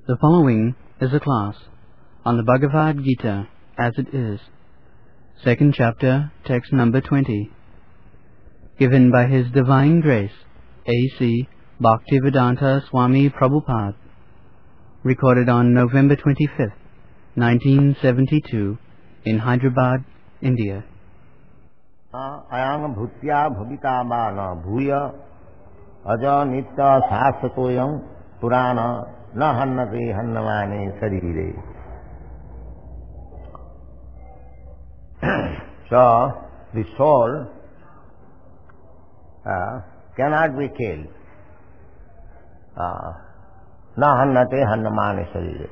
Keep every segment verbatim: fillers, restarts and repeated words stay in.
The following is a class on the Bhagavad Gita as it is, second chapter, text number twenty, given by His Divine Grace, A C Bhaktivedanta Swami Prabhupada, recorded on November twenty-fifth, nineteen seventy-two, in Hyderabad, India. Ayang bhutya bhavita mana bhuya aja nitya sasatoyam purana na hannate hannamane sarire. So, the soul uh, cannot be killed. Uh, na hannate hannamane sarire.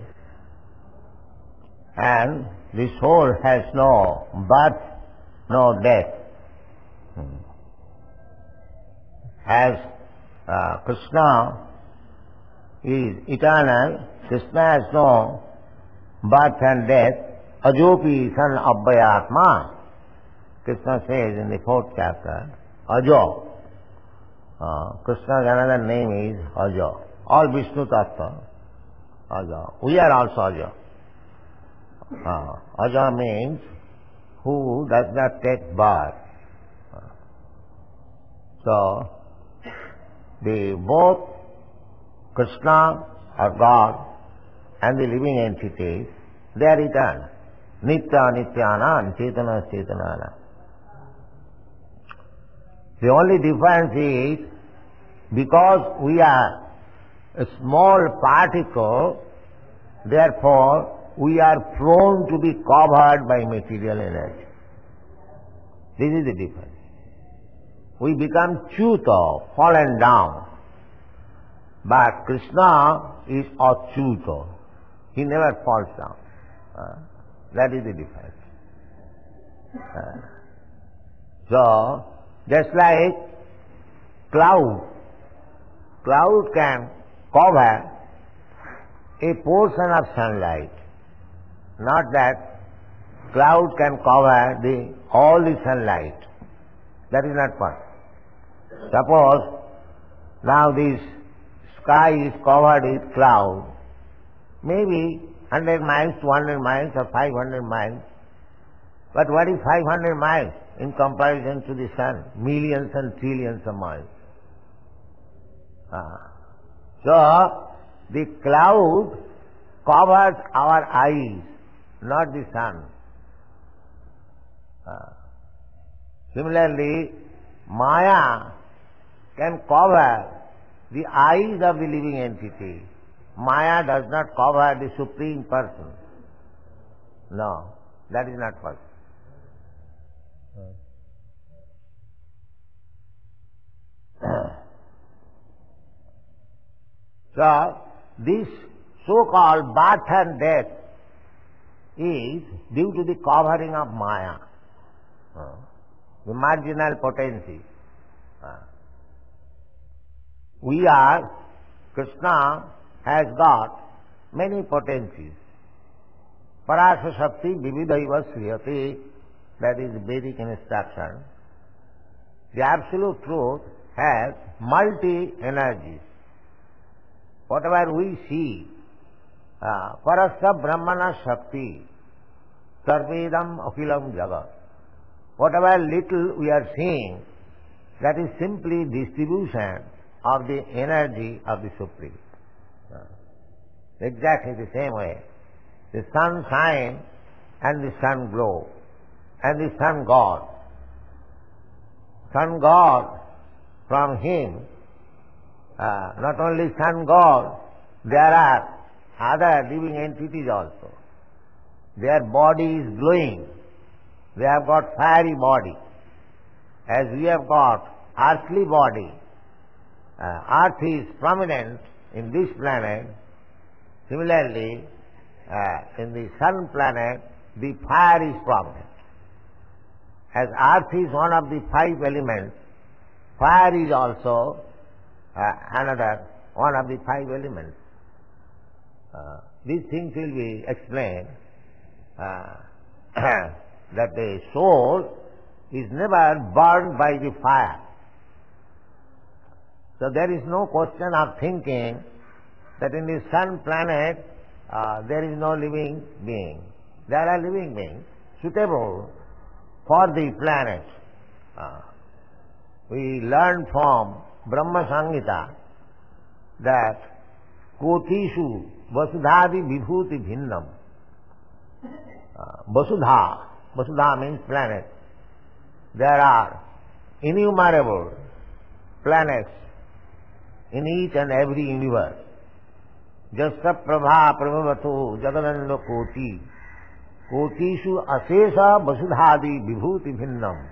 And the soul has no birth, no death. As uh, Krishna is eternal, Krishna has no birth and death. Ajopi san abhayatma. Krishna says in the fourth chapter, Ajo. Uh, Krishna's another name is Ajo. All Vishnu Tattva, Ajo. We are also Ajo. Uh, Ajo means who does not take birth. So, the both Krishna or God and the living entities, they are eternal. Nitya Nityana, Chetana Chetanana. The only difference is, because we are a small particle, therefore we are prone to be covered by material energy. This is the difference. We become Chuto, fallen down. But Krishna is Achyuto. He never falls down. Uh, that is the difference. Uh, so, just like cloud, cloud can cover a portion of sunlight. Not that cloud can cover the all the sunlight. That is not possible. Suppose now this sky is covered with cloud, maybe one hundred miles, two hundred miles or five hundred miles. But what is five hundred miles in comparison to the sun? Millions and trillions of miles. Ah. So, the cloud covers our eyes, not the sun. Ah. Similarly, Maya can cover the eyes of the living entity. Maya does not cover the Supreme Person. No, that is not possible. So, this so-called birth and death is due to the covering of Maya, the marginal potency. We are, Krishna has got many potencies. Parasa Shakti Vividhaiva Sriyati, that is Vedic instruction. The Absolute Truth has multi-energies. Whatever we see, uh, Parasya Brahmana Shakti, Sarvedam Akhilam Jagat. Whatever little we are seeing, that is simply distribution of the energy of the Supreme. Uh, exactly the same way. The sun shines and the sun glows, and the sun God. Sun God, from him, uh, not only sun God, there are other living entities also. Their body is glowing. They have got fiery body. As we have got earthly body, uh, earth is prominent in this planet. Similarly, uh, in the sun planet, the fire is prominent. As earth is one of the five elements, fire is also uh, another one of the five elements. Uh, these things will be explained. Uh, that the soul is never burned by the fire. So there is no question of thinking that in the sun planet uh, there is no living being. There are living beings suitable for the planet. Uh, we learn from Brahma Samhita that Kotishu Vasudhadi Vibhuti Bhinnam. Uh, Vasudha, Vasudha means planet. There are innumerable planets in each and every universe. Jasta Prabha Prabhavato Jagananda Koti Kotishu Asesa Vasudhadi Vibhuti Bhinnam.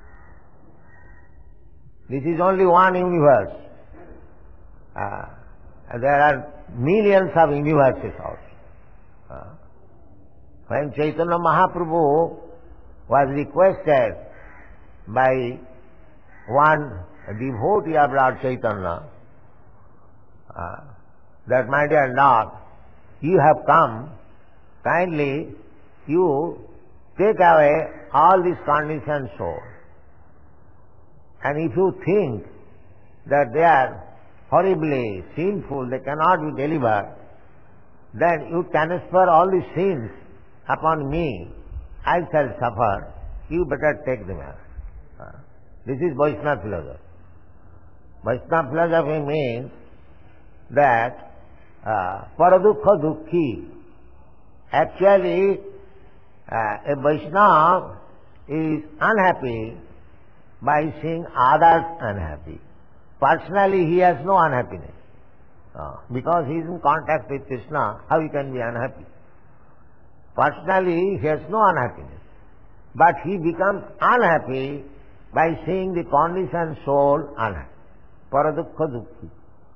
This is only one universe. Uh, there are millions of universes also. Uh, when Chaitanya Mahaprabhu was requested by one devotee of Lord Chaitanya uh, that, my dear Lord, you have come, kindly you take away all these conditioned souls. And if you think that they are horribly sinful, they cannot be delivered, then you transfer all these sins upon me. I shall suffer. You better take them out. Uh, this is Vaishnava philosophy. Vaishnava philosophy means that uh, paradukha dukhi. Actually, uh, a Vaishnava is unhappy by seeing others unhappy. Personally, he has no unhappiness. Uh, because he is in contact with Krishna, how he can be unhappy? Personally, he has no unhappiness. But he becomes unhappy by seeing the conditioned soul unhappy. Paradukha dukhi.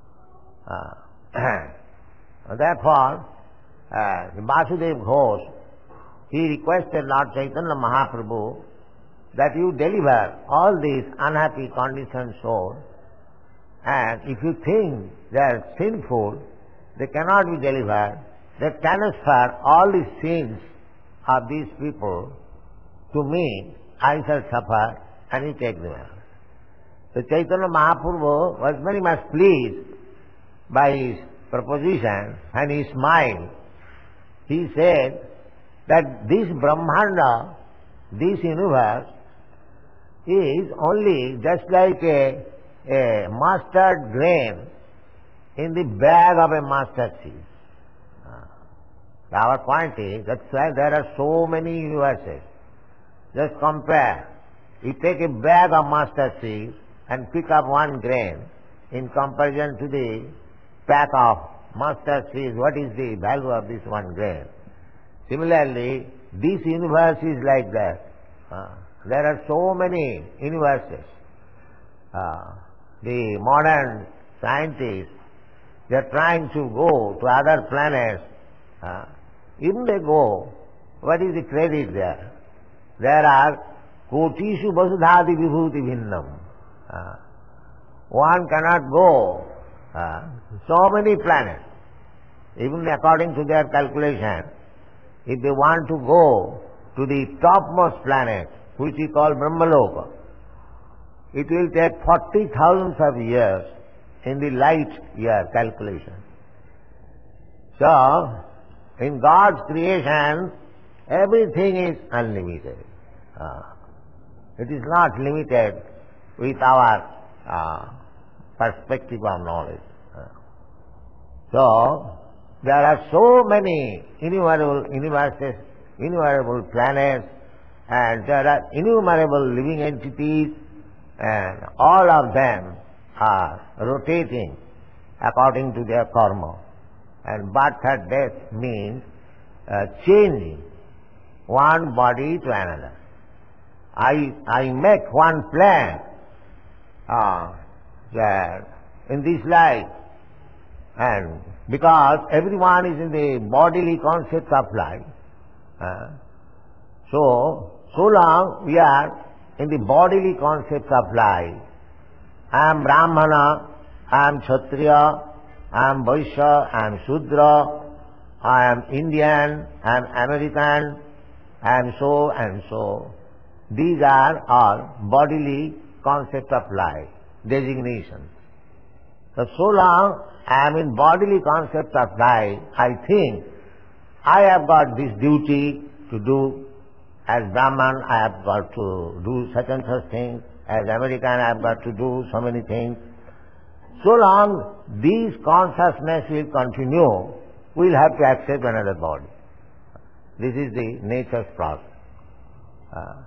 Uh, therefore, uh, Vasudev Ghosh, he requested Lord Chaitanya Mahaprabhu that you deliver all these unhappy conditioned souls, and if you think they are sinful, they cannot be delivered, they transfer all the sins of these people to me, I shall suffer, and you take them out. So Chaitanya Mahaprabhu was very much pleased by his proposition, and he smiled. He said that this Brahmanda, this universe, is only just like a, a mustard grain in the bag of a mustard seed. Uh, our point is, that's why there are so many universes. Just compare. You take a bag of mustard seed and pick up one grain in comparison to the pack of mustard seeds. What is the value of this one grain? Similarly, this universe is like that. Uh, there are so many universes. Uh, the modern scientists, they are trying to go to other planets. Uh, even they go, what is the credit there? There are Kotishu Vasudhadi Vibhuti Bhinnam. Uh, one cannot go uh, so many planets. Even according to their calculation, if they want to go to the topmost planet, which we call Brahmaloka, it will take forty thousands of years in the light year calculation. So, in God's creation, everything is unlimited. Uh, it is not limited with our uh, perspective of knowledge. Uh, so, there are so many innumerable universes, innumerable planets, and there are innumerable living entities, and all of them are rotating according to their karma. And birth and death means uh, changing one body to another. I, I make one plan uh, that in this life, and because everyone is in the bodily concept of life, uh, so, so long we are in the bodily concept of life. I am Brahmana, I am Kshatriya, I am Vaishya, I am Shudra, I am Indian, I am American, I am so and so. These are all bodily concept of life, designations. So, so long I am in bodily concept of life, I think I have got this duty to do. As Brahman, I have got to do such and such things. As American, I have got to do so many things. So long these consciousness will continue, we will have to accept another body. This is the nature's process. Uh,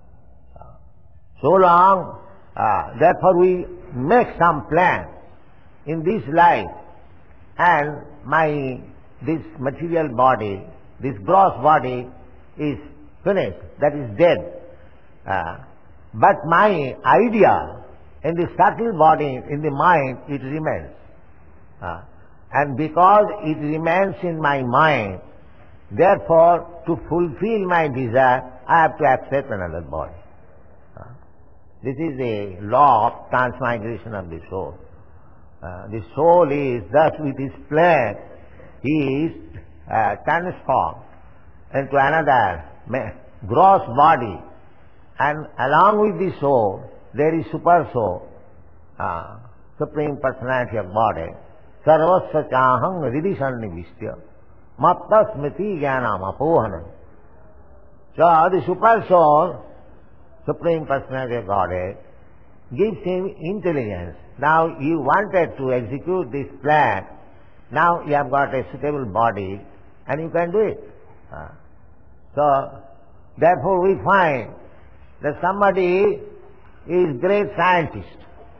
so long, uh, therefore we make some plan in this life, and my this material body, this gross body is finished, that is dead. Uh, but my idea in the subtle body, in the mind, it remains. Uh, and because it remains in my mind, therefore, to fulfill my desire, I have to accept another body. Uh, this is the law of transmigration of the soul. Uh, the soul is thus with his flesh, he is uh, transformed into another gross body, and along with the soul, there is super soul, uh, Supreme Personality of body, sarvasya chaham hridhi sannivistya matta smriti jnanam apohanam. So the super soul, Supreme Personality of Godhead, gives him intelligence. Now you wanted to execute this plan, now you have got a suitable body and you can do it. Uh, so therefore we find that somebody is great scientist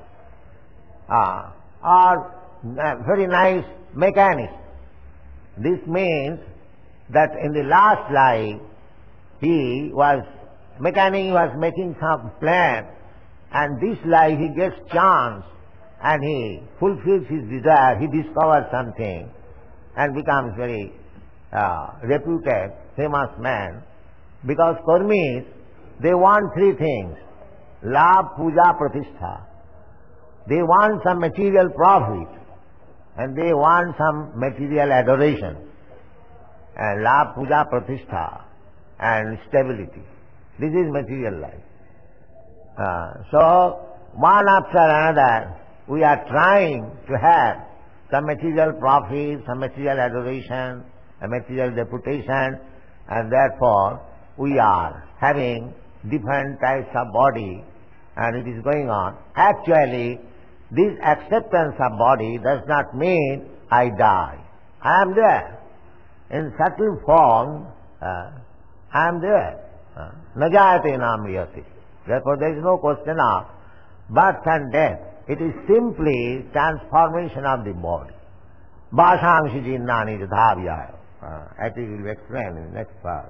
uh, or very nice mechanist. This means that in the last life he was mechanic, he was making some plan, and this life he gets chance and he fulfills his desire, he discovers something and becomes very uh, reputed, famous man. Because Karmis, they want three things: Labh, Puja, Pratishtha. They want some material profit and they want some material adoration, and Labh, Puja, Pratishtha and stability. This is material life. Uh, so one after another we are trying to have some material profit, some material adoration, a material reputation, and therefore we are having different types of body, and it is going on. Actually, this acceptance of body does not mean I die. I am there. In subtle form, uh, I am there. Na jayate na mriyate. Therefore there is no question of birth and death. It is simply transformation of the body. Bhashamsi jinnani jathavyaya. I think we will explain in the next part.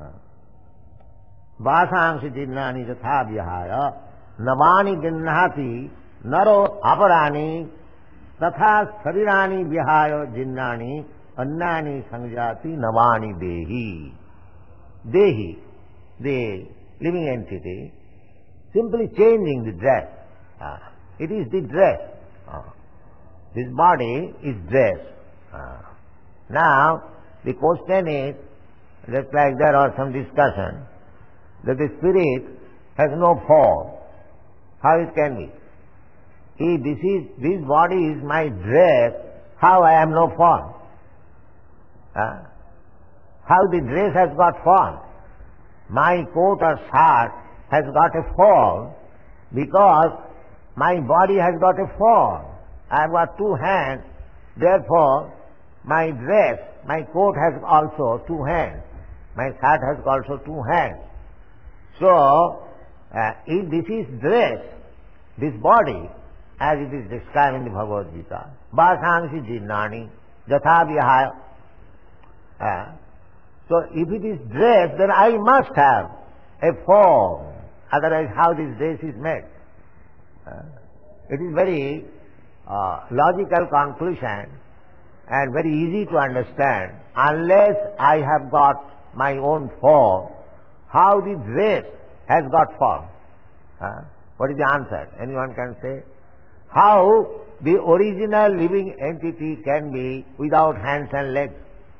Bhashamsi jinnani jathavyaya navani jinnati naro aparani tatha sarirani vihaya jinnani annani sanjati navani dehi. Dehi, the living entity, simply changing the dress. Uh, it is the dress. Uh, this body is dress. Uh, now, the question is, just like there was some discussion, that the spirit has no form. How it can be? If this is, this body is my dress, how I am no form? Uh, how the dress has got form? My coat or shirt has got a form because my body has got a form. I have got two hands, therefore my dress, my coat has also two hands. My shirt has also two hands. So, uh, if this is dress, this body, as it is described in the Bhagavad Gita, Bhashamsi jinnani jatha vihaya. Uh, so if it is dress, then I must have a form. Otherwise, how this dress is made? Uh, it is very uh, logical conclusion and very easy to understand. Unless I have got my own form, how the dress has got form? Uh, what is the answer? Anyone can say? How the original living entity can be without hands and legs?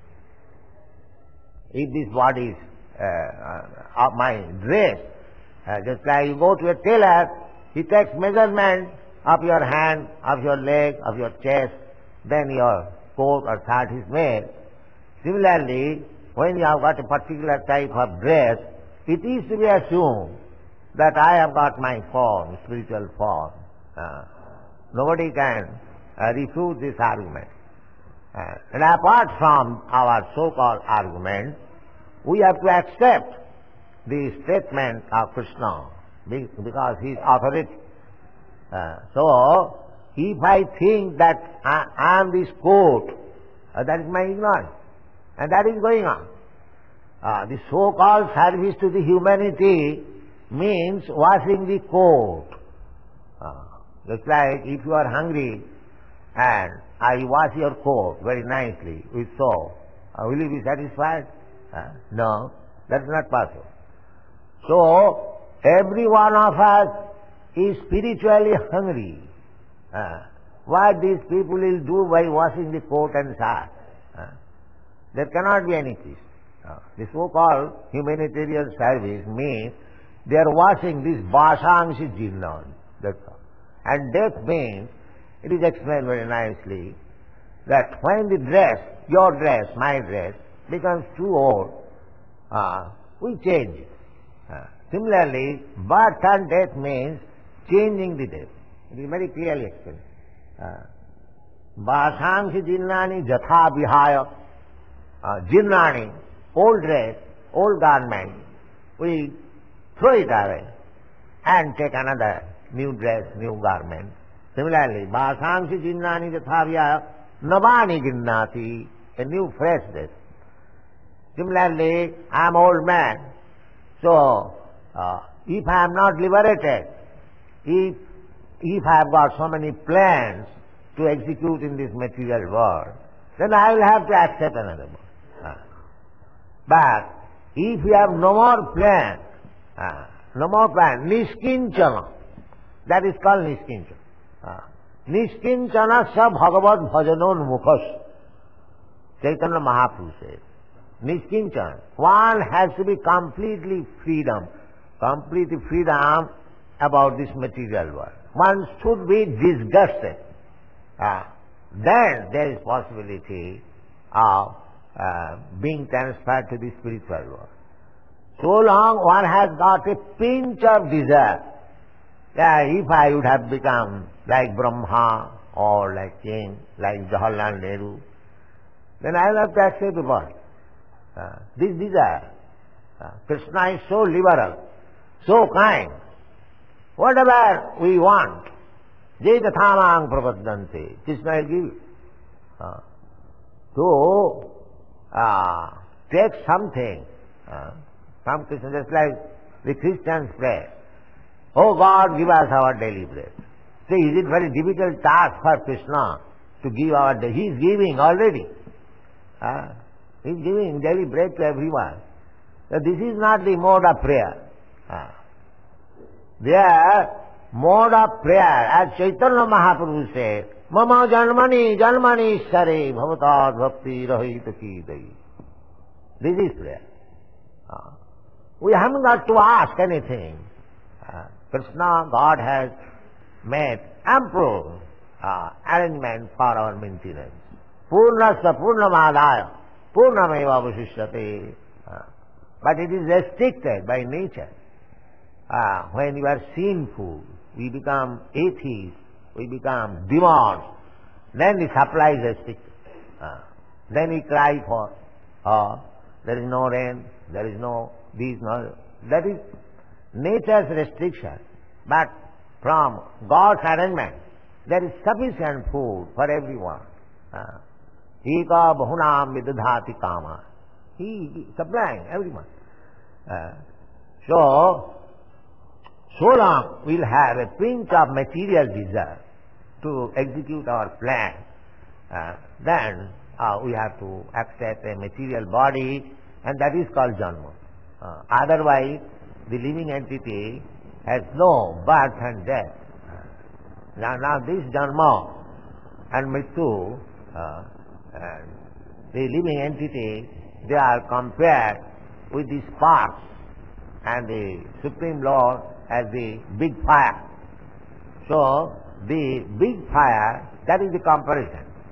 If this body is uh, uh, my dress, uh, just like you go to a tailor, he takes measurement of your hand, of your leg, of your chest, then your coat or shirt is made. Similarly, when you have got a particular type of dress, it is to be assumed that I have got my form, spiritual form. Uh, nobody can uh, refute this argument. Uh, and apart from our so-called argument, we have to accept the statement of Krishna because he is authority. Uh, so, if I think that I, I am this coat, uh, that is my ignorance. And that is going on. Uh, the so-called service to the humanity means washing the coat. Uh, just like if you are hungry and I wash your coat very nicely with soap, uh, will you be satisfied? Uh, no, that is not possible. So, every one of us is spiritually hungry. Uh, what these people will do by washing the coat and shirt? Uh, there cannot be any peace. Uh, the so-called humanitarian service means they are washing this Bhashangshi Jinnan. That's all. And death means, it is explained very nicely, that when the dress, your dress, my dress, becomes too old, uh, we change it. Uh, similarly, birth and death means changing the death. It is very clearly explained. Bhashangshi Jinnani Jatha Vihaya. Jinnani, old dress, old garment, we throw it away and take another new dress, new garment. Similarly, Bhashangshi Jinnani Jatha Vihaya Navani Jinnati, a new fresh dress. Similarly, I am old man, so uh, if I am not liberated, if if I have got so many plans to execute in this material world, then I will have to accept another world. Uh, but if you have no more plan, uh, no more plan, Niskinchana, that is called Niskinchana. Uh, Niskinchana sa bhagavad bhajanon mukhas, Chaitanya Mahaprabhu says. Niskinchana, one has to be completely freedom, completely freedom about this material world. One should be disgusted. Uh, then there is possibility of uh, being transferred to the spiritual world. So long one has got a pinch of desire. Yeah, if I would have become like Brahma or like King, like Jawaharlal Nehru, then I will have to accept the body. Uh, this desire. Uh, Krishna is so liberal, so kind. Whatever we want, Jai Tathamang Prapaddante, Krishna will give it. Uh, so, uh, take something uh, from Krishna, just like the Christians pray, oh God, give us our daily bread. Say, is it very difficult task for Krishna to give our daily? He is giving already. Uh, he is giving daily bread to everyone. So this is not the mode of prayer. Uh, Their mode of prayer, as Chaitanya Mahaprabhu said, Mama Janmani Janmani Sare Bhavatad Bhakti Rahita Ki Dai. This is prayer. Uh, we haven't got to ask anything. Uh, Krishna, God has made ample uh, arrangement for our maintenance. Purnasya Purnamadaya Purnameva Vasishyate. Uh, but it is restricted by nature. Uh, when you are sinful, we become atheists, we become demons, then the supply is restricted. Uh, then we cry for, uh, there is no rain, there is no this, no, that is nature's restriction. But from God's arrangement, there is sufficient food for everyone. Eka bahunam vidadhati kama. He is supplying everyone. Uh, so, so long we will have a pinch of material desire to execute our plan, uh, then uh, we have to accept a material body, and that is called Janma. Uh, otherwise, the living entity has no birth and death. Uh, now, now this Janma and Mrityu, uh, and the living entity, they are compared with the sparks, and the Supreme Lord as the big fire. So, the big fire, that is the comparison.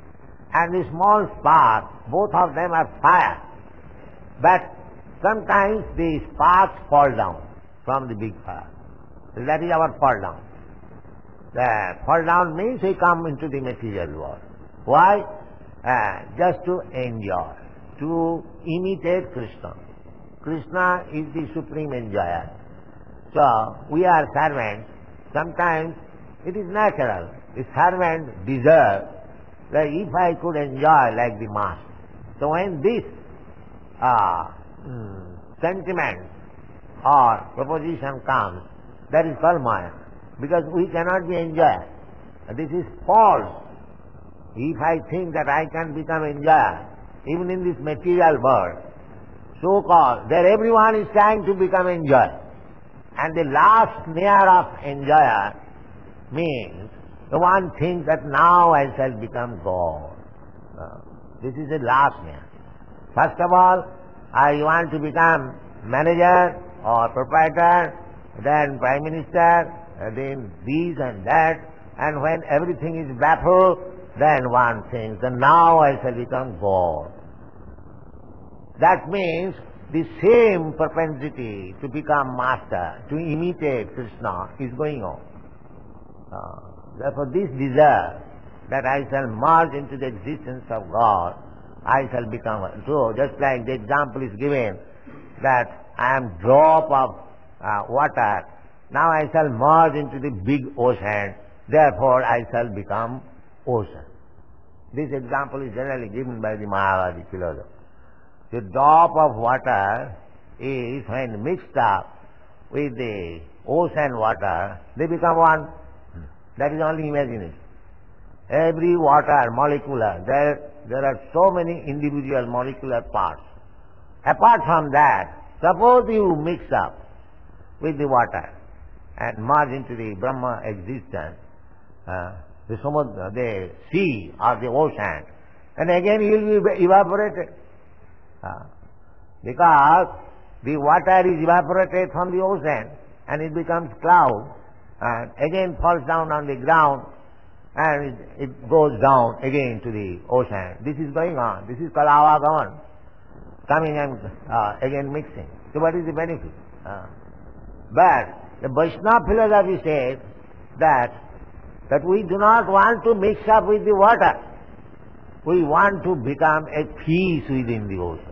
and the small spark, both of them are fire. But sometimes the sparks fall down from the big fire. That is our fall down. The fall down means we come into the material world. Why? Uh, just to enjoy, to imitate Krishna. Krishna is the supreme enjoyer. So, we are servants. Sometimes it is natural. The servant deserves that if I could enjoy like the master. So when this uh, mm, sentiment or proposition comes, that is called Maya. Because we cannot be enjoyer. This is false. If I think that I can become enjoyer, even in this material world, so-called, there everyone is trying to become enjoyer. And the last layer of enjoyer means the one thinks that now I shall become God. Uh, this is the last layer. First of all, I want to become manager or proprietor, then prime minister, then this and that, and when everything is baffled, then one thinks that now I shall become God. That means the same propensity to become master, to imitate Krishna is going on. Uh, therefore this desire that I shall merge into the existence of God, I shall become. So just like the example is given that I am drop of uh, water, now I shall merge into the big ocean, therefore I shall become ocean. This example is generally given by the Mayavadi philosopher. The drop of water is when mixed up with the ocean water, they become one. That is only imagination. Every water, molecular, there, there are so many individual molecular parts. Apart from that, suppose you mix up with the water and merge into the Brahma existence, uh, the samudra, the sea or the ocean, and again you will be evaporated. Uh, because the water is evaporated from the ocean and it becomes cloud and again falls down on the ground and it, it goes down again to the ocean. This is going on. This is called avagaman, coming and uh, again mixing. So what is the benefit? Uh, but the Vaishnava philosophy says that, that we do not want to mix up with the water. We want to become a piece within the ocean.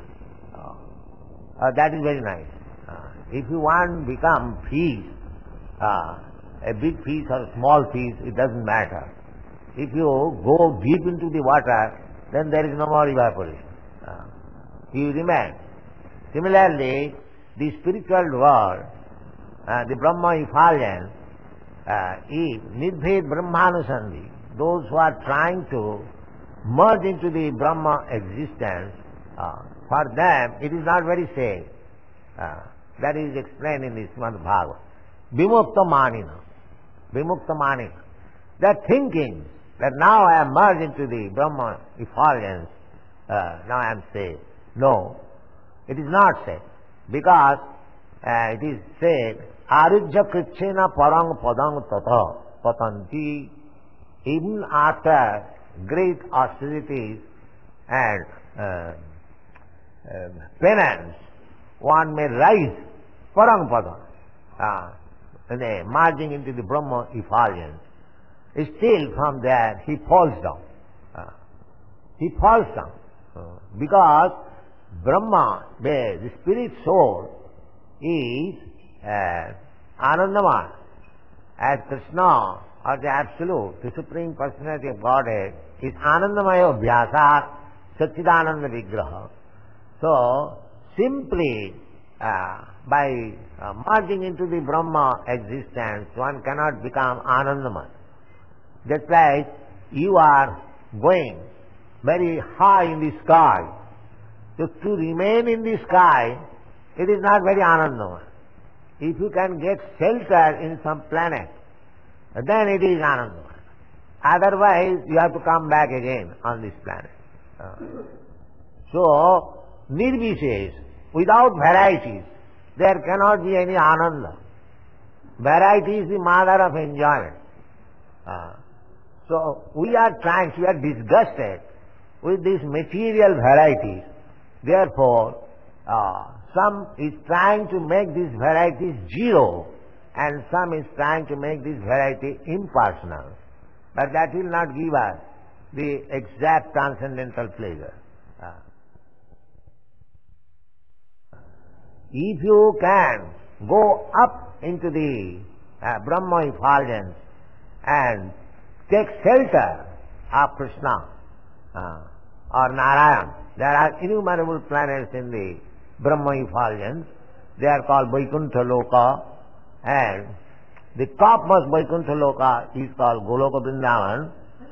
Uh, that is very nice. Uh, if you want to become piece, uh, a big piece or a small piece, it doesn't matter. If you go deep into the water, then there is no more evaporation. Uh, you remain. Similarly, the spiritual world, uh, the Brahma effulgence, uh, is Nirbhed Brahmanusandhi. Those who are trying to merge into the Brahma existence, uh, for them it is not very safe. Uh, that is explained in the Srimad Bhagavatam. Vimukta manina. Vimukta manina. They are thinking that now I am merged into the Brahma effulgence, uh, now I am safe. No, it is not safe. Because uh, it is said, Arujya krichena parang padang tata patanti. Even after great austerities and uh, uh, penance, one may rise parang padang, uh, merging into the Brahma effulgence. Still from there he falls down. Uh, he falls down uh, because Brahma, the, the spirit soul, is uh, Anandaman, as Krishna or the Absolute, the Supreme Personality of Godhead, is Anandamaya Vyasa Satchidananda Vigraha. So, simply uh, by uh, merging into the Brahma existence, one cannot become Anandaman. Just like you are going very high in the sky. So to remain in the sky, it is not very Anandaman. If you can get shelter in some planet, then it is Anandaman. Otherwise, you have to come back again on this planet. Uh, so, nirvishesh, without varieties, there cannot be any Ananda. Variety is the mother of enjoyment. Uh, so, we are trying, we are disgusted with these material varieties. Therefore, uh, some is trying to make these varieties zero, and some is trying to make this variety impersonal. But that will not give us the exact transcendental pleasure. Uh, if you can go up into the uh, Brahma effulgence and take shelter of Krishna uh, or Narayan, there are innumerable planets in the Brahma effulgence. They are called Vaikuntha Loka, and the topmost Vaikuntha Loka is called Goloka Vrindavan.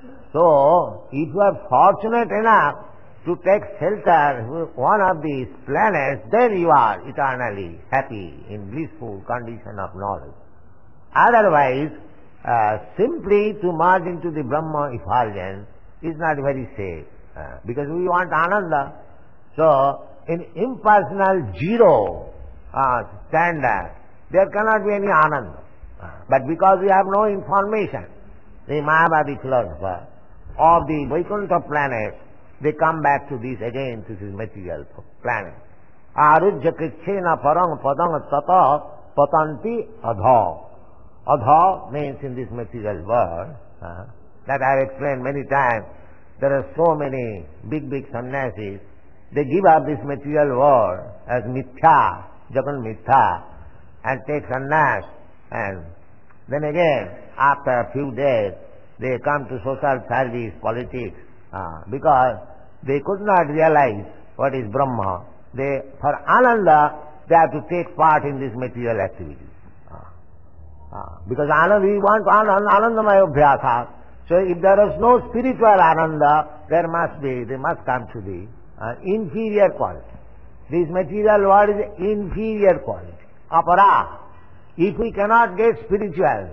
So, if you are fortunate enough to take shelter with one of these planets, then you are eternally happy in blissful condition of knowledge. Otherwise, uh, simply to merge into the Brahma effulgence is not very safe, uh, because we want Ananda. So, in impersonal zero uh, standard, there cannot be any Ananda. Uh, but because we have no information, the Mayavadi philosopher of the Vaikuntha planet, they come back to this again, to this material planet. Arujya krichena parang padang tata patanti adha. Adha means in this material world, uh, that I have explained many times, there are so many big, big sannyasis, they give up this material world as mithya, jagan mithya, and take sannyas, and then again, after a few days, they come to social service, politics, uh, because they could not realize what is Brahma. They, for Ananda, they have to take part in this material activity. Uh, uh, because Ananda, we want Ananda, Anandamaya Abhyasa. So if there is no spiritual Ananda, there must be, they must come to the uh, inferior quality. This material world is inferior quality, apara. If we cannot get spiritual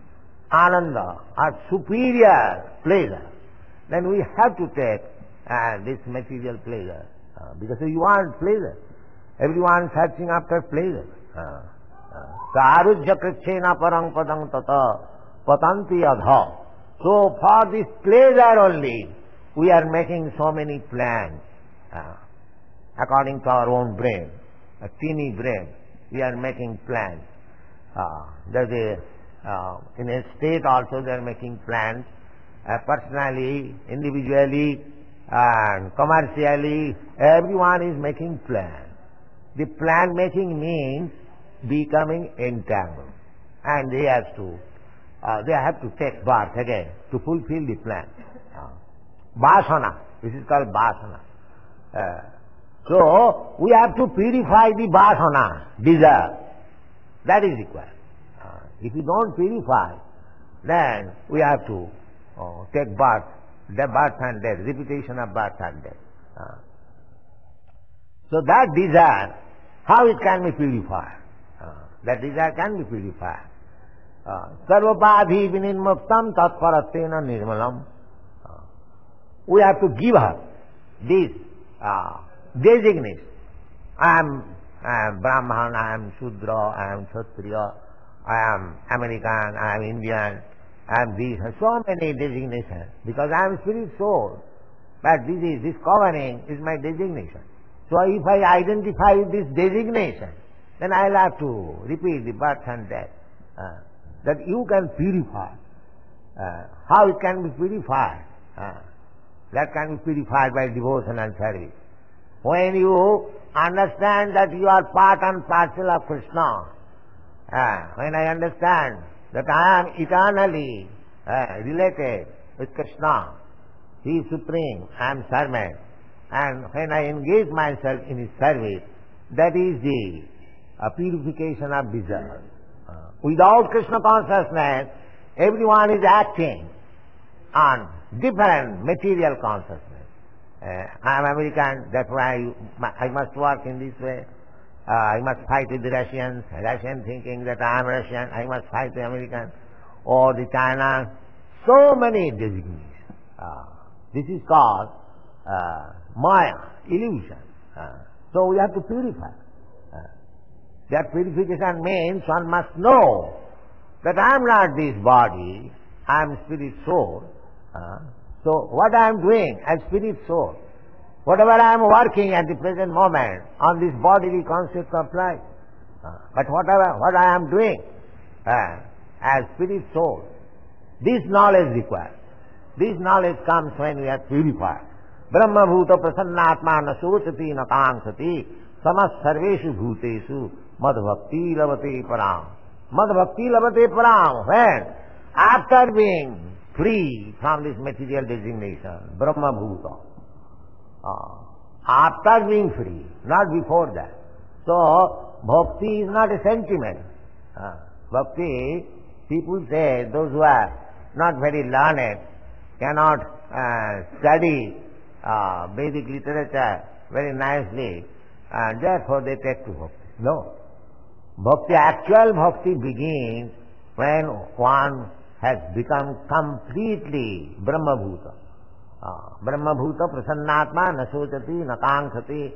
Ananda or superior pleasure, then we have to take uh, this material pleasure, uh, because we want pleasure. Everyone searching after pleasure. So arujya krichena parang padang tata patanti adha. So for this pleasure only, we are making so many plans, uh, according to our own brain, a teeny brain. We are making plans. Uh, there's a, uh, in a state also they are making plans, uh, personally, individually, and commercially, everyone is making plans. The plan making means becoming entangled, and they have to, uh, they have to take birth again to fulfill the plan. Uh, Vasana, this is called Vasana. Uh, so, we have to purify the Vasana, desire. That is required. Uh, if we don't purify, then we have to uh, take birth, the birth and death, repetition of birth and death. Uh, so that desire, how it can be purified? Uh, that desire can be purified. Sarvapadhi vinimuktam tatparatena nirmalam. Uh, we have to give her this uh, designation. I am I am Brahman, I am Shudra, I am Kshatriya, I am American, I am Indian, I am this, so many designations, because I am spirit soul. But this is, this covering is my designation. So if I identify with this designation, then I will have to repeat the birth and death. Uh, that you can purify. Uh, how it can be purified? Uh, that can be purified by devotion and service. When you understand that you are part and parcel of Krishna, uh, when I understand that I am eternally uh, related with Krishna, He is supreme, I am servant, and when I engage myself in His service, that is the uh, purification of desire. Uh, without Krishna consciousness, everyone is acting on different material consciousness. Uh, I am American, therefore I, I must work in this way. Uh, I must fight with the Russians, Russian thinking that I am Russian, I must fight the American, or the China. So many designations. Uh, this is called uh, Maya, illusion. Uh, so we have to purify. Uh, that purification means one must know that I am not this body, I am spirit soul. Uh, So what I am doing as spirit soul, whatever I am working at the present moment on this bodily concept of life, uh, but whatever what I am doing uh, as spirit soul, this knowledge required. This knowledge comes when we are purified. Brahma bhuta prasannatma na sochati na kangsati samas sarveshu bhuteshu mad bhakti lavate param. Mad bhakti lavate param. When? After being free from this material designation, Brahma bhuta. Uh, after being free, not before that. So, bhakti is not a sentiment. Uh, bhakti, people say, those who are not very learned, cannot uh, study uh, Vedic literature very nicely, and therefore they take to bhakti. No. Bhakti, actual bhakti begins when one has become completely Brahma bhuta. Uh, Brahma bhuta prasannatma na sochati na kangsati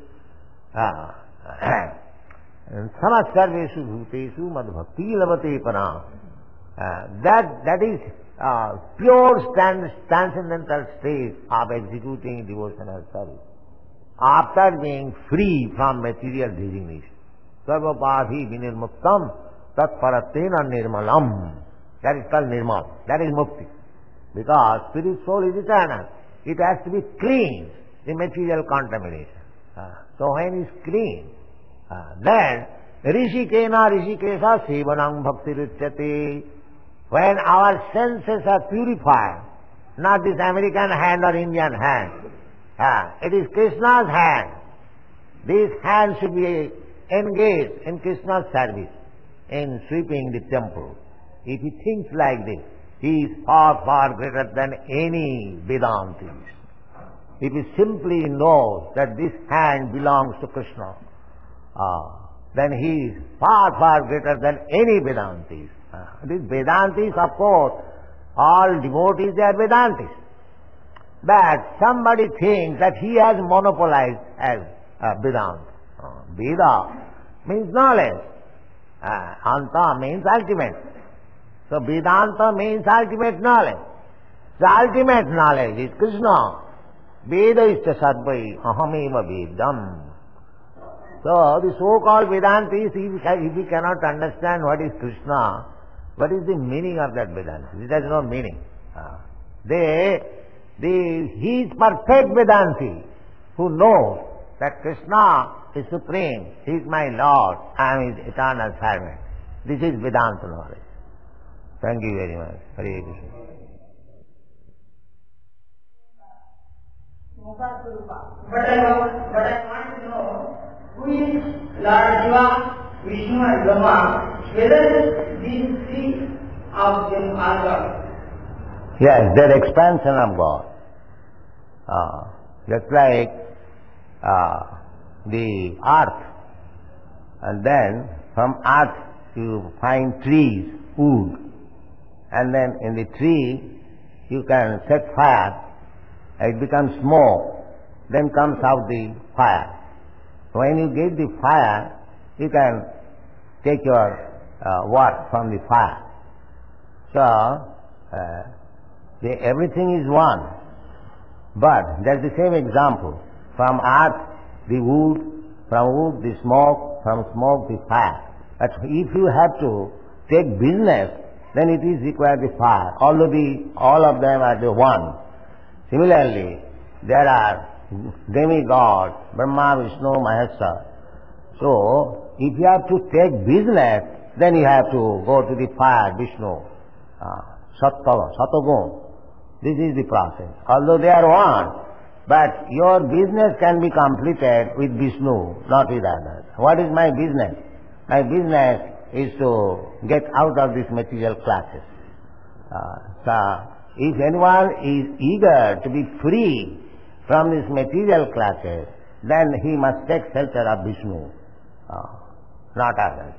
samas sarveshu bhuteshu mad bhakti lavate param. That that is uh, pure stand, transcendental state of executing devotional service after being free from material designation. Sarvapadhi vinirmuktam tat paratena nirmalam. That is called nirmal. That is mukti. Because spirit soul is eternal. It has to be clean, the material contamination. Uh, so when it's clean, uh, then rishikena rishikesha sevanam bhakti ruchyate. When our senses are purified, not this American hand or Indian hand, uh, it is Krishna's hand. This hand should be engaged in Krishna's service, in sweeping the temple. If he thinks like this, he is far, far greater than any Vedantis. If he simply knows that this hand belongs to Krishna, uh, then he is far, far greater than any Vedantis. Uh, these Vedantis, of course, all devotees, they are Vedantis. But somebody thinks that he has monopolized as uh, Vedanta. Uh, Veda means knowledge. Uh, Anta means ultimate. So Vedanta means ultimate knowledge. The ultimate knowledge is Krishna. Veda is the Sadvai, Ahameva Vedam. So the so-called Vedantis, if he cannot understand what is Krishna, what is the meaning of that Vedanta? It has no meaning. Uh, they, they, he is perfect Vedanti who knows that Krishna is supreme, he is my Lord, I am his eternal servant. This is Vedanta knowledge. Thank you very much. Hare Krishna. But I, want, but I want to know who is Lord Shiva, Vishnu and Brahma, whether these three of them are God. Yes, they are expansion of God. Uh, just like uh, the earth, and then from earth you find trees, wood, and then in the tree you can set fire, it becomes smoke, then comes out the fire. When you get the fire, you can take your uh, work from the fire. So, uh, the, everything is one. But that's the same example. From earth, the wood, from wood, the smoke, from smoke, the fire. But if you have to take business, then it is required the fire. Although the, all of them are the one. Similarly, there are demigods, Brahma, Vishnu, Maheshwara. So, if you have to take business, then you have to go to the fire, Vishnu, uh, Sattva, Sattvagun. This is the process. Although they are one, but your business can be completed with Vishnu, not with others. What is my business? My business is to get out of these material classes. Uh, so, if anyone is eager to be free from these material classes, then he must take shelter of Vishnu, uh, not others.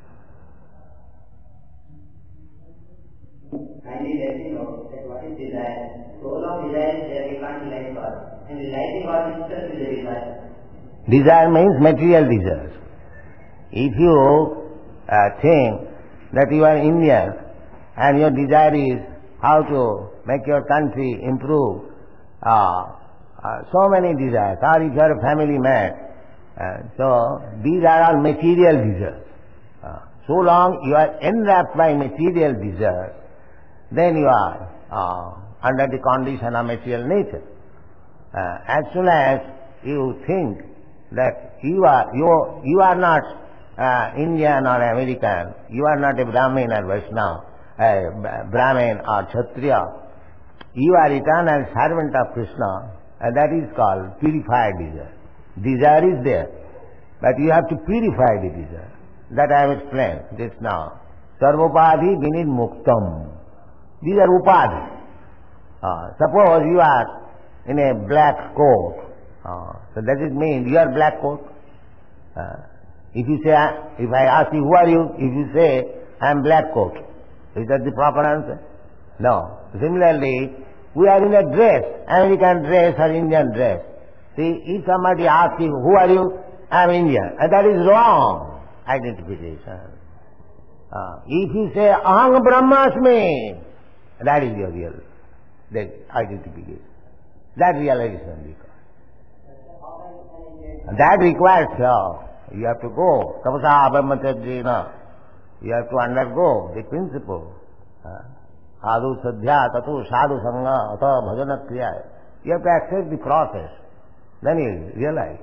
Kindly let me know that what is desire. So long desire is there, we can't realize God. And realizing God itself is a desire. Desire means material desires. If you uh, think that you are Indian and your desire is how to make your country improve uh, uh, so many desires, or if you are a family man, uh, so these are all material desires. Uh, so long you are enwrapped by material desires, then you are uh, under the condition of material nature. Uh, as soon as you think that you are you you are not uh, Indian or American, you are not a Brahmin or Vaishnava, a Brahmin or Kshatriya, you are eternal servant of Krishna, and that is called purified desire. Desire is there, but you have to purify the desire. That I have explained just now. Sarvopadhi vinid muktam. These are upadhi. Uh, suppose you are in a black coat. Uh, so does it mean you are black coat? Uh, if you say, if I ask you, who are you? If you say, I am black coat. Is that the proper answer? No. Similarly, we are in a dress, American dress or Indian dress. See, if somebody asks you, who are you? I am Indian. And that is wrong identification. Uh, if you say, Aham Brahmasmi, that is your real that identification. That realization requires. That requires love. You have to go. Tapasa abhamatadjena. You have to undergo the principle. Adu sadhya tatu sadhu sangha ata bhajana kriya. You have to accept the process. Then you realize.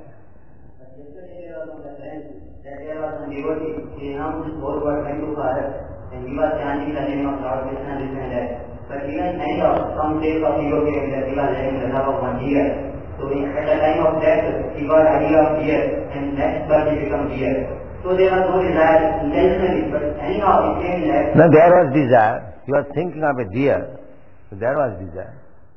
There was a devotee, he announced his whole world went to Bharat, and he was chanting the name of Lord Krishna, this and that. But even kind of some days of ego came that he was having the love of one year. So at the time of death, he got idea of fear, and next birth he became fear. So there was no desire intentionally, but anyhow it came in that. No, there was desire. You are thinking of a deer. So there was desire.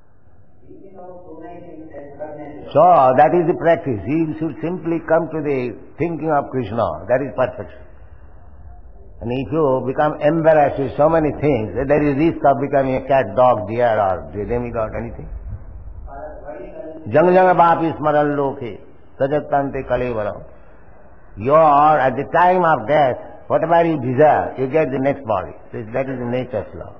So that is the practice. You should simply come to the thinking of Krishna. That is perfection. And if you become embarrassed with so many things, there is risk of becoming a cat, dog, deer or demigod, anything. Jang jang baapi smaran loke, sajatante kalevaram. You are, at the time of death, whatever you desire, you get the next body. That is the nature's law.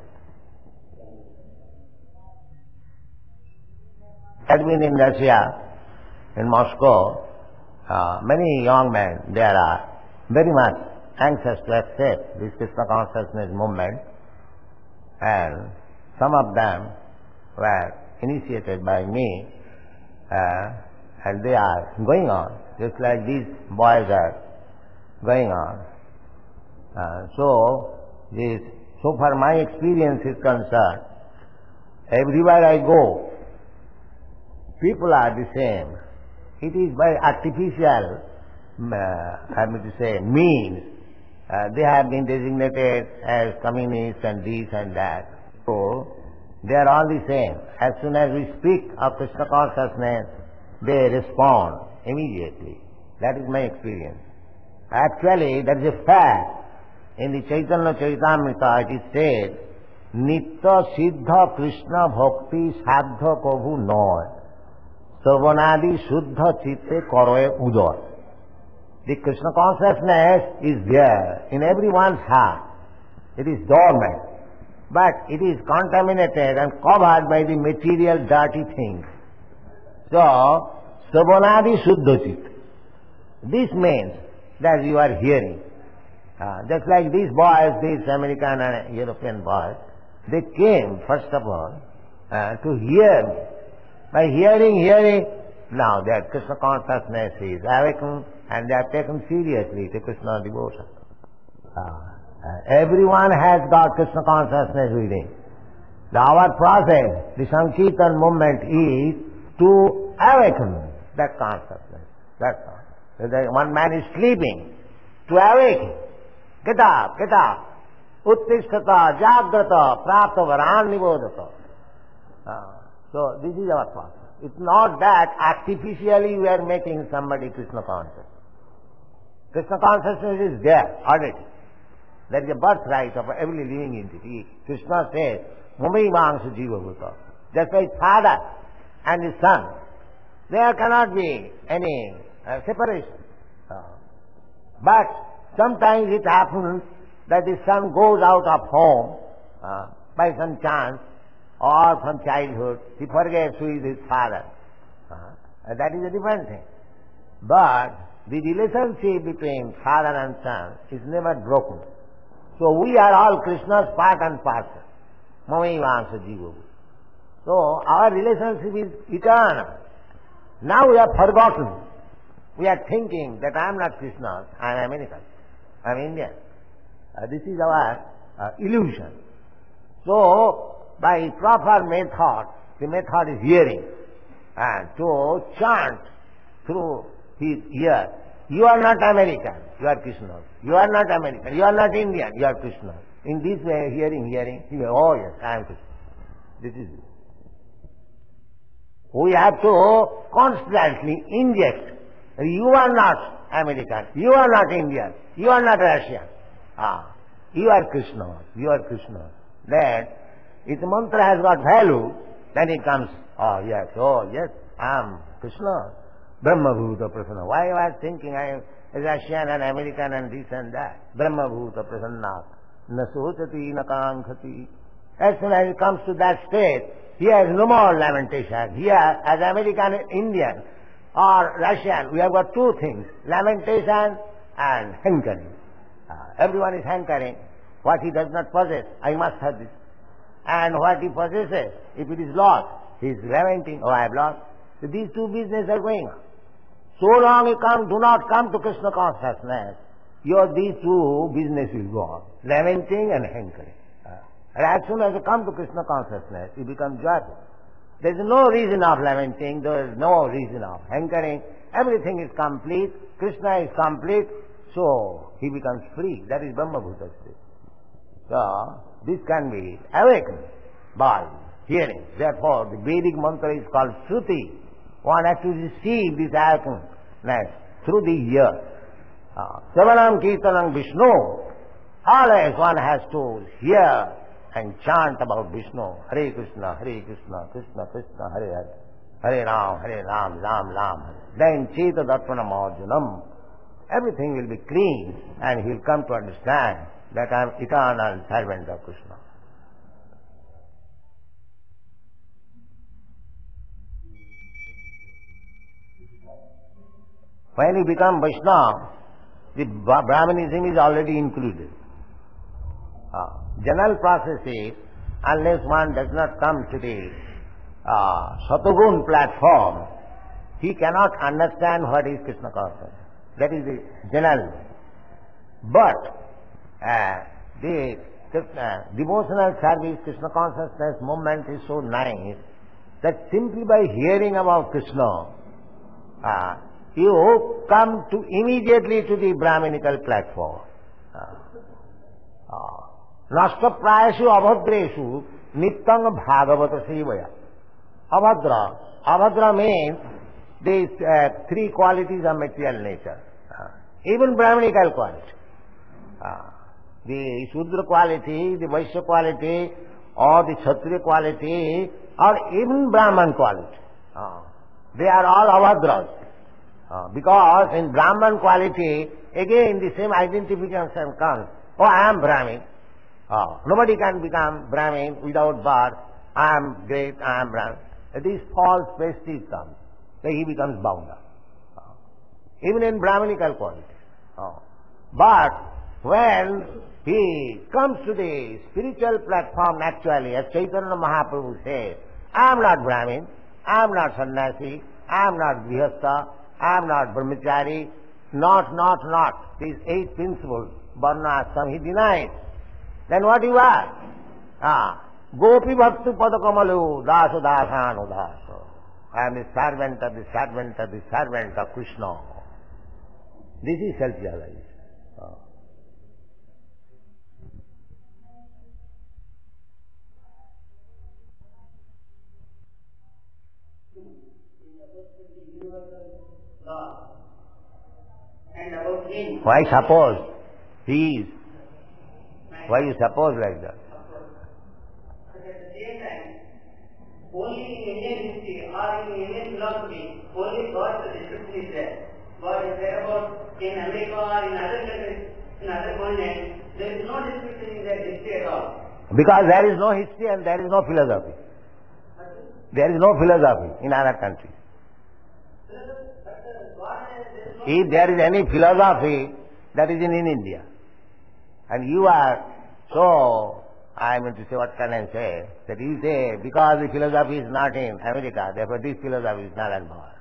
I had been in Russia, in Moscow, uh, many young men there are very much anxious to accept this Krishna consciousness movement, and some of them were initiated by me, uh, and they are going on, just like these boys are going on. Uh, so, this, so far my experience is concerned, everywhere I go, people are the same. It is by artificial, uh, I mean to say, means. Uh, they have been designated as communists and this and that. So, they are all the same. As soon as we speak of Krishna consciousness, they respond immediately. That is my experience. Actually, that is a fact. In the Chaitanya Charitamrita, it is said, Nitya Siddha Krishna Bhakti Sadha Kabhu Noy. Savanadi Shuddha Chitte Karoe Udar. The Krishna consciousness is there in everyone's heart. It is dormant, but it is contaminated and covered by the material dirty things. So, Savanadi Shuddha Chitte. This means that you are hearing. Uh, just like these boys, these American and European boys, they came, first of all, uh, to hear me. By hearing, hearing, now their Krishna consciousness is awakened and they are taken seriously to Krishna devotion. Uh, uh, everyone has got Krishna consciousness within. The, our process, the Sankirtan movement is to awaken that consciousness. That's all. So that one man is sleeping, to awaken. Get up, get up. Uttishtata, jagrata, prapta varan nibodhata. Uh, So this is our process. It's not that artificially we are making somebody Krishna conscious. Krishna consciousness is there already. That is a birthright of every living entity. Krishna says, Mumai Mangsu Jiva Bhuta. Just like father and his son, there cannot be any uh, separation. Uh, but sometimes it happens that the son goes out of home uh, by some chance, or from childhood, he forgets who is his father. Uh, that is a different thing. But the relationship between father and son is never broken. So we are all Krishna's part and parcel. Mamaivansa jiva. So our relationship is eternal. Now we have forgotten. We are thinking that I am not Krishna, I am American, I am Indian. Uh, this is our uh, illusion. So, by proper method, the method is hearing, and to chant through his ear, you are not American, you are Krishna. You are not American, you are not Indian, you are Krishna. In this way, hearing, hearing, he will, oh yes, I am Krishna. This is it. We have to constantly inject. You are not American, you are not Indian, you are not Russian. Ah, you are Krishna, you are Krishna. Then, if the mantra has got value, then it comes, oh yes, oh yes, I am Krishna, Brahma Bhuta Prasanna. Why I was thinking I am Russian and American and this and that? Brahma Bhuta Prasanna. Na sochati na kankhati. As soon as it comes to that state, he has no more lamentation. Here, as American and Indian or Russian, we have got two things, lamentation and hankering. Uh, everyone is hankering. What he does not possess, I must have this. And what he possesses, if it is lost, he is lamenting, oh I have lost. So these two businesses are going on. So long you come, do not come to Krishna consciousness, your these two businesses will go on, lamenting and hankering. And as soon as you come to Krishna consciousness, you become joyful. There is no reason of lamenting, there is no reason of hankering. Everything is complete, Krishna is complete, so he becomes free. That is Brahma Bhuta state. So, this can be awakened by hearing. Therefore, the Vedic mantra is called Shruti. One has to receive this awakeness through the ear. Savanam Kirtanam Vishnu. Always one has to hear and chant about Vishnu. Hare Krishna, Hare Krishna, Krishna Krishna, Hare Hare. Hare Ram, Hare Ram, Ram Ram. Then Cheta Darpanam Arjunam. Everything will be clean and he will come to understand that I am eternal servant of Krishna. When you become Vaishnava, the Brahmanism is already included. Uh, general process is, unless one does not come to the uh, Satagun platform, he cannot understand what is Krishna consciousness. That is the general. But uh, the uh, devotional service, Krishna consciousness movement is so nice that simply by hearing about Krishna, uh, you come to immediately to the Brahminical platform. Uh, uh, Nasta prayashu abhadreshu nityang bhagavata sevaya. Abhadra. Abhadra means these uh, three qualities of material nature. Uh, even Brahminical quality. Uh, the Shudra quality, the Vaishya quality, or the Kshatriya quality, or even Brahman quality. Uh, they are all Abhadras. Uh, because in Brahman quality, again the same identification comes. Oh, I am Brahmin. Uh, nobody can become Brahmin without birth. I am great, I am Brahmin. This false prestige comes. Then he becomes bound up. Uh, even in Brahminical quality. Uh, but when he comes to the spiritual platform naturally, as Chaitanya Mahaprabhu says, I am not Brahmin, I am not sannyasi, I am not grihastha, I am not brahmachari, not, not, not. These eight principles, varna, ashram, he denies. Then what you are? Ah, Gopi Bhakti Padakamalu, Daso Dasano Daso. I am the servant of the servant of the servant of Krishna. This is self-realization. Ah. Why suppose he is? Why you suppose like that? But at the same time, only in Indian history or in Indian philosophy, only God's description is there. God is there about in America or in other countries, in other continents, there is no description in their history at all. Because there is no history and there is no philosophy. There is no philosophy in other countries. If there is any philosophy, that is in, in India. And you are so, I mean to say, what can I say, that you say, because the philosophy is not in America, therefore this philosophy is not involved.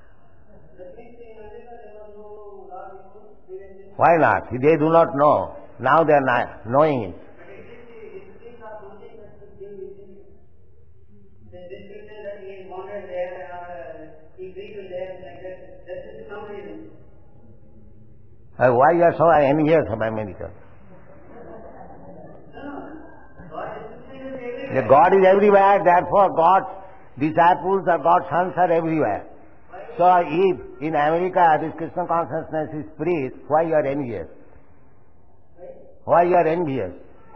Why not? They do not know. Now they are not knowing it. Uh, why you are so envious of America? The God is everywhere, therefore God's disciples or God's sons are everywhere. So if in America this Krishna consciousness is preached, why you are envious? Why you are envious?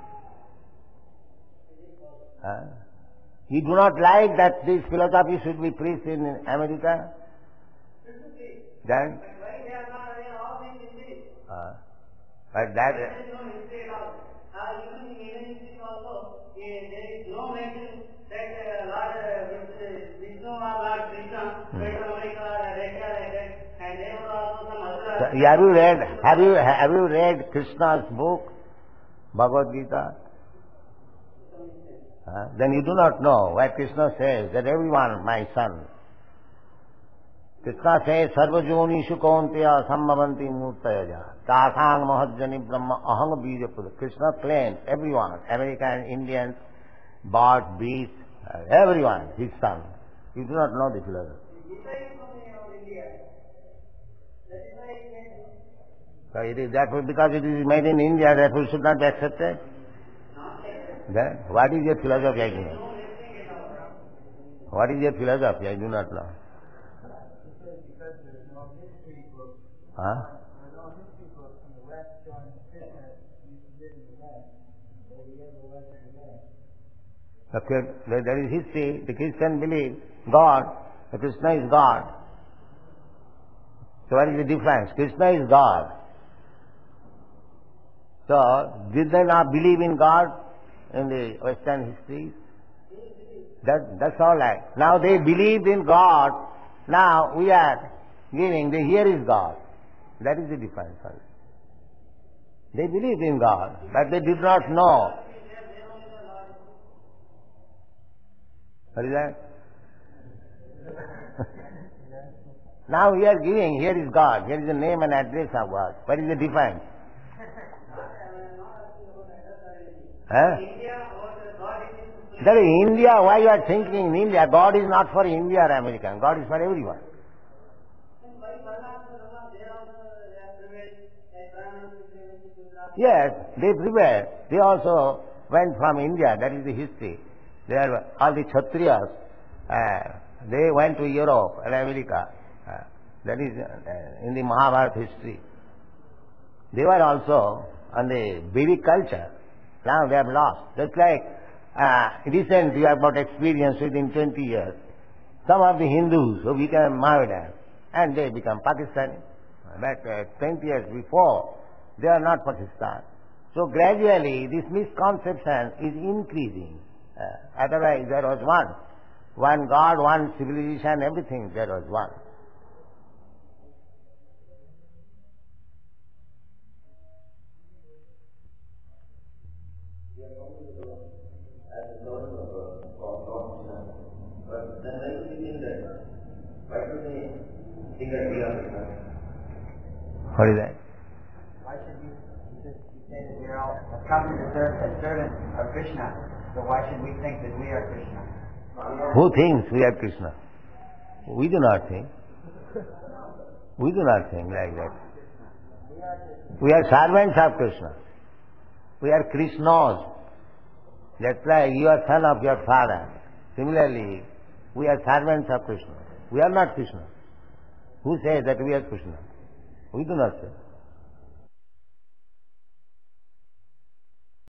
Huh? You do not like that this philosophy should be preached in America? Then? Uh, but that... So, have you read, have you, have you read Krishna's book, Bhagavad Gita? Uh, then you do not know where Krishna says that everyone, my son. Krishna says, Sarvajonishu kaunteya sambhavanti murtayaja tasang mahajjani brahma aham bijapuda. Krishna claims everyone, American, Indians, birds, beasts, uh, everyone, his son. You do not know the philosophy. So it is therefore, because it is made in India, therefore it should not be accepted. Then what is your philosophy? I do not know. What is your philosophy? I do not know. Huh? Okay, there is history. The Christian believe God, the Krishna is God. So what is the difference? Krishna is God. So did they not believe in God in the Western history? That, that's all right. Now they believed in God. Now we are giving the here is God. That is the difference. They believed in God, but they did not know. What is that? Now we are giving, here is God, here is the name and address of God. What is the difference? Huh? That is India, why you are thinking in India? God is not for India or American, God is for everyone. Yes, they prevailed. They also went from India, that is the history. They are all the Kshatriyas, uh, they went to Europe and America. Uh, that is uh, in the Mahabharata history. They were also on the Vedic culture. Now they have lost. Just like uh, recent you have got experience within twenty years. Some of the Hindus who became Mohammedan and they become Pakistani. But uh, twenty years before, they are not Pakistan. So gradually this misconception is increasing. Uh, otherwise there was one. One God, one civilization, everything, there was one. What is that? Why should you, you say that we are all come to the earth as servants of Krishna, so why should we think that we are Krishna? Who thinks we are Krishna? We do not think. We do not think like that. We are servants of Krishna. We are Krishnas. That's like you are son of your father. Similarly, we are servants of Krishna. We are not Krishna. Who says that we are Krishna? We do not say.